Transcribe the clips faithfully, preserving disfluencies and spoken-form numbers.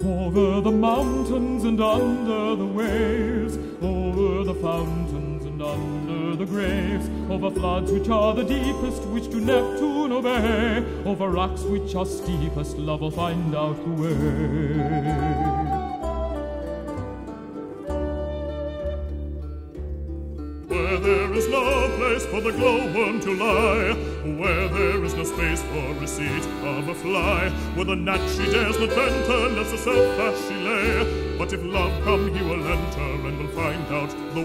Over the mountains and under the waves, over the fountains and under the graves, over floods which are the deepest, which to Neptune obey, over rocks which are steepest, love will find out the way. Where there is no place for the glowworm to lie, where there is no space for receipt of a fly, where the gnat she dares not enter, lest herself as she lay, but if love come he will enter and will find out the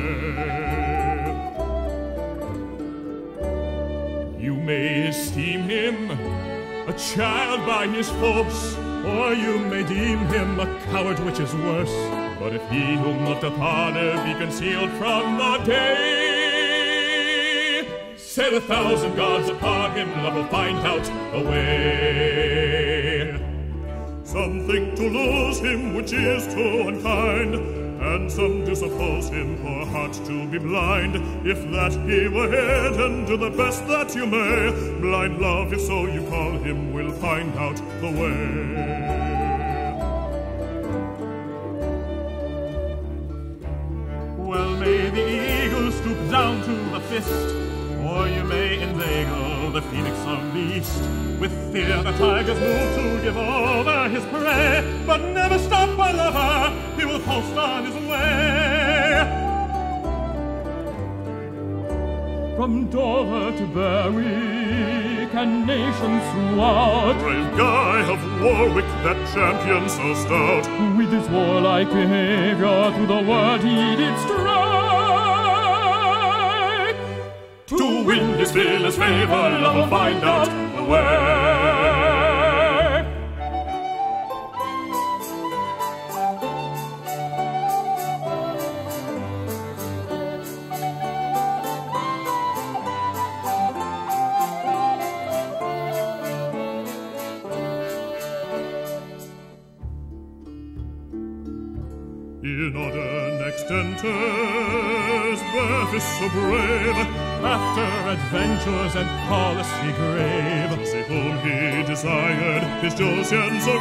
way. You may esteem him a child by his force, or you may deem him a coward, which is worse. But if he whom not doth honor be concealed from the day, set a thousand gods upon him, love will find out the way. Some think to lose him, which is too unkind, and some do suppose him poor heart to be blind. If that he were hidden, do the best that you may. Blind love, if so you call him, will find out the way. Well, may the eagle stoop down to the fist, or you may inveigle the phoenix of beast. With fear the tiger's moved to give over his prey, but never stop by lover, he will post on his way. From Dover to Berwick and nations throughout, brave Guy of Warwick, that champion so stout, with his warlike behavior through the world he did strike. To win his fearless favor, love will find out the way. In order next enters Berthus so brave, after adventures and policy grave, see whom he desired, his Josian so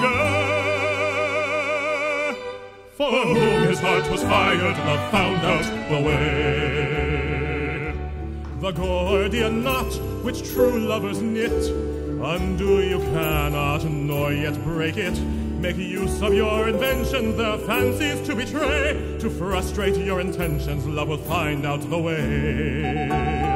gay, for whom his heart was fired, love found out the way. The Gordian knot which true lovers knit, undo you cannot, nor yet break it. Make use of your inventions, their fancies to betray. To frustrate your intentions, love will find out the way.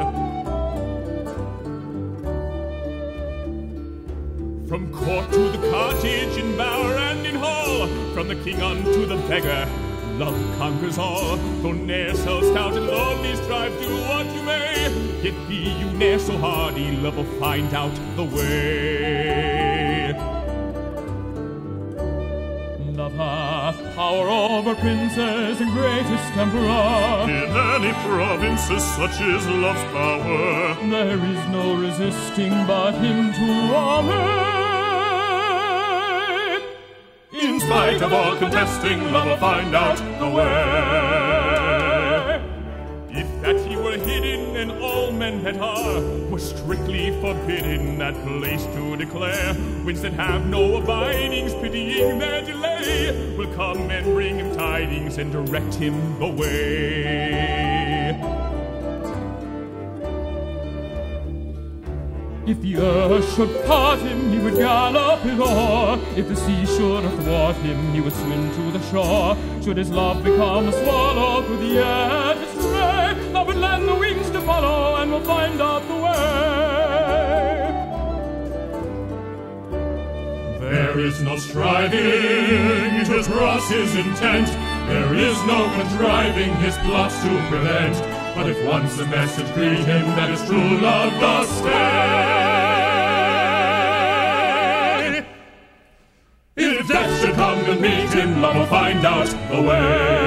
From court to the cottage, in bower and in hall, from the king unto the beggar, love conquers all. Though ne'er so stout and lonely, strive, do what you may, yet be you ne'er so hardy, love will find out the way. Love hath power over princes and greatest emperor. In any provinces such is love's power, there is no resisting but him to obey. In spite of all contesting, love will find out the way. If that he were hidden and all men that are were strictly forbidden that place to declare, winds that have no abidings, pitying their delay, will come and bring him tidings and direct him the way. If the earth should part him, he would gallop it o'er. If the sea should thwart him, he would swim to the shore. Should his love become a swallow through the air to stray, love would lend the wings to follow, and will find out the way. There is no striving to cross his intent, there is no contriving his plots to prevent. But if once a message greet him that his true love does stay, if death should come to meet him, love will find out the way.